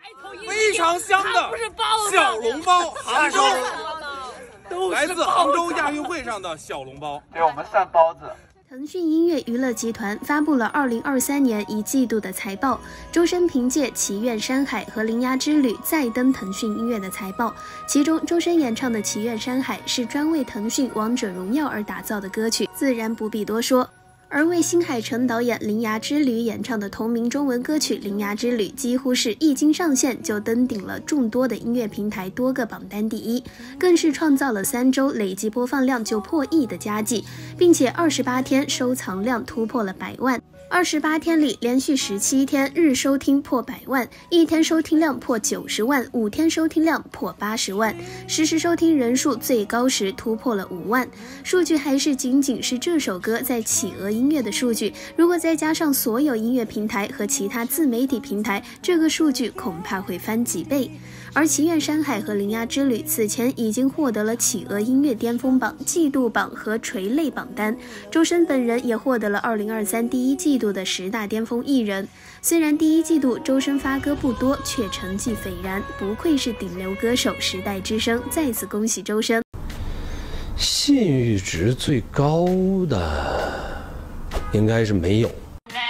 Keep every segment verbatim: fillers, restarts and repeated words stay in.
非常香的小笼包，杭州，来自杭州亚运会上的小笼包， 给我们散包子。 腾讯音乐娱乐集团发布了二零二三年一季度的财报，周深凭借《祈愿山海》和《铃芽之旅》再登腾讯音乐的财报。其中，周深演唱的《祈愿山海》是专为腾讯《王者荣耀》而打造的歌曲，自然不必多说。而为新海诚导演《铃芽之旅》演唱的同名中文歌曲《铃芽之旅》，几乎是一经上线就登顶了众多的音乐平台多个榜单第一，更是创造了三周累计播放量就破亿的佳绩，并且二十八天收藏量突破了百万。二十八天里，连续十七天日收听破百万，一天收听量破九十万，五天收听量破八十万，实时收听人数最高时突破了五万。数据还是仅仅是这首歌在企鹅音乐的数据，如果再加上所有音乐平台和其他自媒体平台，这个数据恐怕会翻几倍。而祈愿山海和铃芽之旅此前已经获得了企鹅音乐巅峰榜、季度榜和垂类榜单，周深本人也获得了二零二三第一季度的十大巅峰艺人。虽然第一季度周深发歌不多，却成绩斐然，不愧是顶流歌手、时代之声，再次恭喜周深。 信誉值最高的应该是没有，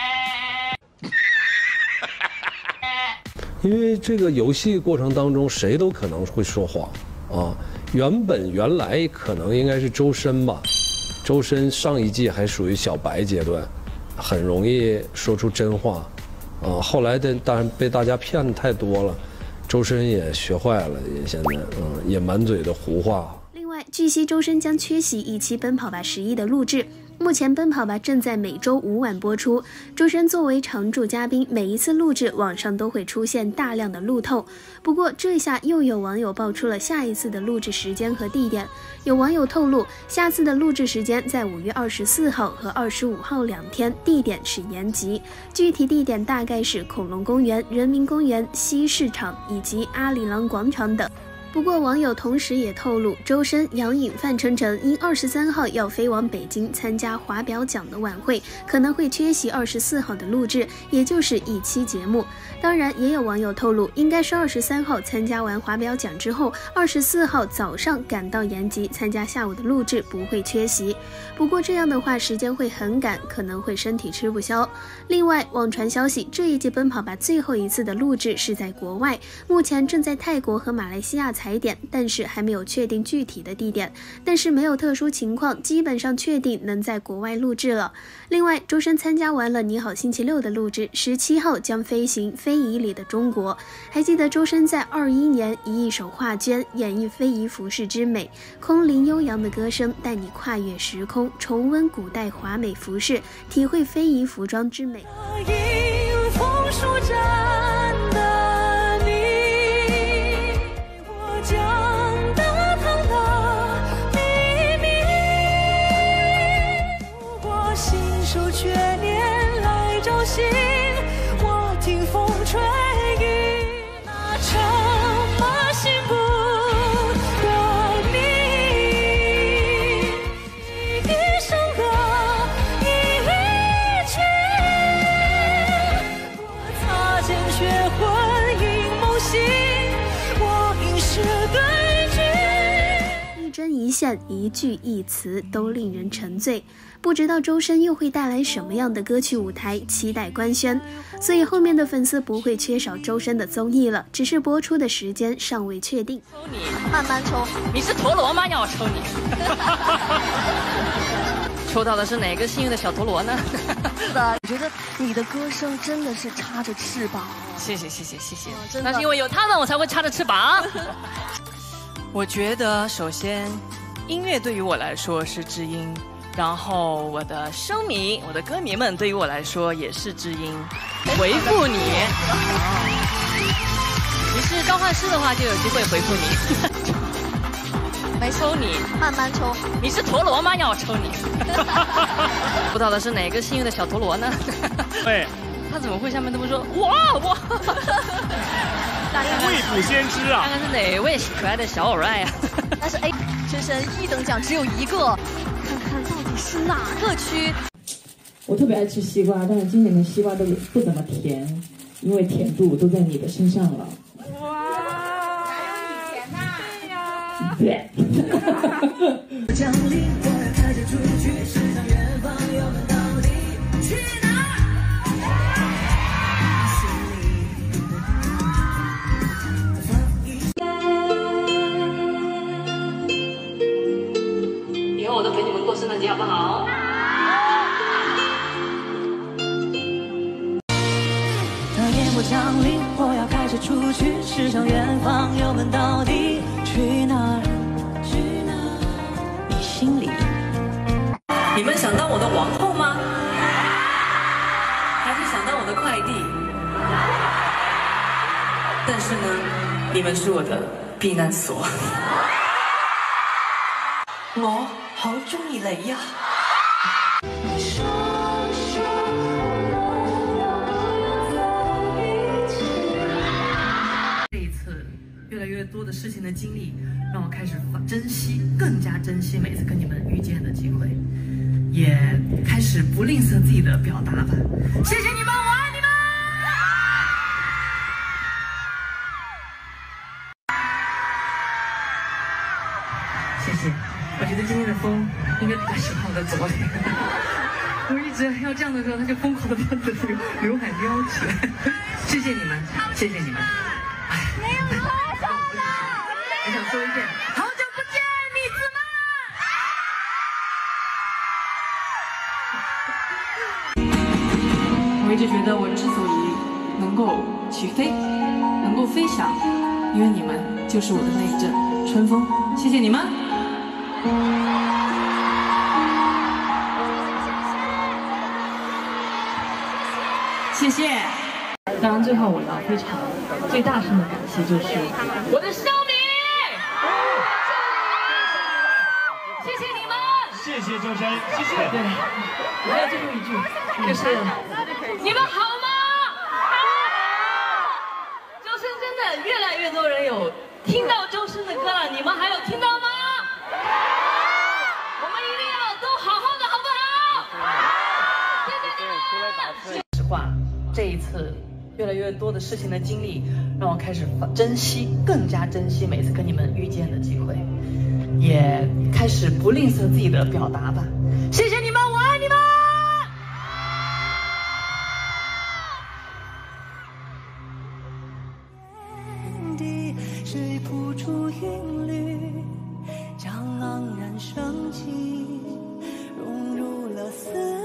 因为这个游戏过程当中谁都可能会说谎啊。原本原来可能应该是周深吧，周深上一季还属于小白阶段，很容易说出真话啊。后来的当然被大家骗的太多了，周深也学坏了，也现在嗯也满嘴的胡话。 另外，据悉周深将缺席一期《奔跑吧十一》的录制。目前《奔跑吧》正在每周五晚播出，周深作为常驻嘉宾，每一次录制网上都会出现大量的路透。不过这下又有网友爆出了下一次的录制时间和地点。有网友透露，下次的录制时间在五月二十四号和二十五号两天，地点是延吉，具体地点大概是恐龙公园、人民公园、西市场以及阿里郎广场等。不过，网友同时也透露，周深、杨颖、范丞丞因二十三号要飞往北京参加华表奖的晚会，可能会缺席二十四号的录制，也就是一期节目。当然，也有网友透露，应该是二十三号参加完华表奖之后，二十四号早上赶到延吉参加下午的录制，不会缺席。不过这样的话，时间会很赶，可能会身体吃不消。另外，网传消息，这一季奔跑吧最后一次的录制是在国外，目前正在泰国和马来西亚踩点，但是还没有确定具体的地点，但是没有特殊情况，基本上确定能在国外录制了。另外，周深参加完了《你好星期六》的录制，十七号将飞行非遗里的中国。还记得周深在二一年以一首画绢演绎非遗服饰之美，空灵悠扬的歌声带你跨越时空，重温古代华美服饰，体会非遗服装之美。 迎风舒展的你，我讲的堂的秘密，如果信手眷恋来找寻，我听风吹雨，那沉默心不的谜，一首歌一曲，我擦肩却魂萦梦醒，我应是对句， 一针一线，一句一词都令人沉醉。不知道周深又会带来什么样的歌曲舞台，期待官宣。所以后面的粉丝不会缺少周深的综艺了，只是播出的时间尚未确定。 抽你，慢慢抽。你是陀螺吗？让我抽你。抽到的是哪个幸运的小陀螺呢？ 是的，我觉得你的歌声真的是插着翅膀。 谢谢谢谢谢谢，哦、那是因为有他们，我才会插着翅膀。我觉得首先，音乐对于我来说是知音。然后我的声迷，我的歌迷们对于我来说也是知音，回复你。你是召唤师的话，就有机会回复你。没抽你，慢慢抽。你是陀螺吗？让我抽你。抽到的是哪个幸运的小陀螺呢？ 对。 他怎么会下面这么说？哇哇！ 未卜先知啊！ 看看是哪位可爱的小偶爱啊？ 但是哎，深深一等奖只有一个。看看到底是哪个区？ 我特别爱吃西瓜，但是今年的西瓜都不怎么甜，因为甜度都在你的身上了。 降临，我要开车出去，驶向远方，油门到底，去哪儿？心里放一。 以后我都陪你们过圣诞节，好不好？ 当夜幕降临，我要开车出去，驶向远方，油门到底，去哪儿？去哪儿？你心里。 你们想当我的皇后吗？还是想当我的快递？但是呢，你们是我的避难所。我好中意你呀！这一次，越来越多的事情的经历，让我开始珍惜，更加珍惜每次跟你们遇见的机会，也开始不吝啬自己的表达吧。谢谢你们，我爱你们！谢谢。我觉得今天的风应该比较喜欢我的昨天。我一直要这样的时候，他就疯狂的把我的刘刘海撩起来。谢谢你们，谢谢你们。没有多少了。还想说一遍，好久不见，米子们。我一直觉得我之所以能够起飞，能够飞翔，因为你们就是我的那一阵春风。谢谢你们。谢谢。当然，最后我要非常最大声的感谢就是我的小米，谢谢你们， 谢谢周深，谢谢。 对，还有最后一句就是你们好吗？周深真的越来越多人有听到周深的歌了，你们还有听到吗？我们一定要都好好的，好不好？谢谢你们。实话，这一次越来越多的事情的经历，让我开始珍惜，更加珍惜每次跟你们遇见的机会，也开始不吝啬自己的表达吧。谢谢你们，我爱你们。 水谱出韵律，将盎然升起，融入了思